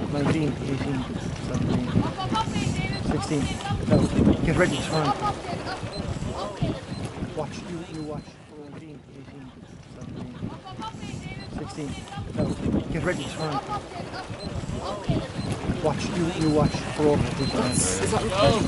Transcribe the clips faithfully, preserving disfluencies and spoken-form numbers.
nineteen, eighteen, seventeen, sixteen. No, get ready to turn. Watch, you, you watch. nineteen, eighteen, seventeen, sixteen. No, get ready to turn. Watch, you, you watch. For over. Is that recording?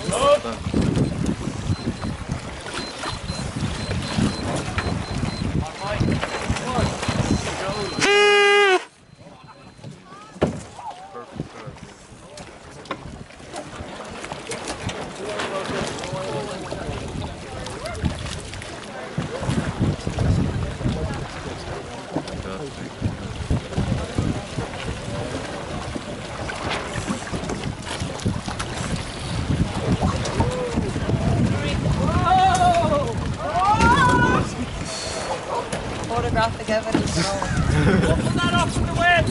Photographic evidence. Pull that off from the web!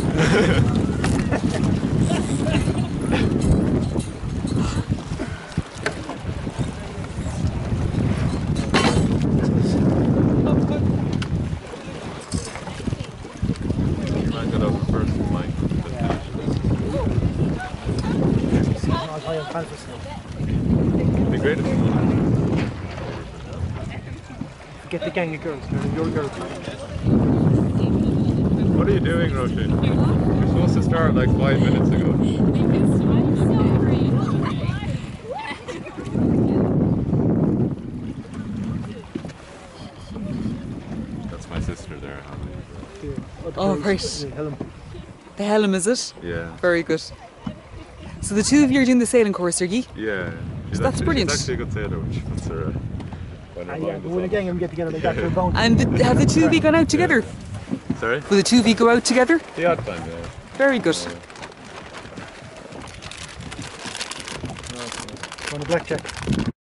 The greatest one. Get the gang of girls, your girls. What are you doing, Roshan? You're supposed to start like five minutes ago. That's my sister there. Oh, right. The Helm, is it? Yeah. Very good. So the two of you are doing the sailing course, are ye? Yeah. She's So that's actually, brilliant. She's actually a good sailor, which puts her. Uh, when her And yeah, mind is when the off. gang of them get together, they got their bounty. And the, have the two of you gone out together? Sorry? Will the two of you go out together? The odd time, yeah. Very good. On a blackjack.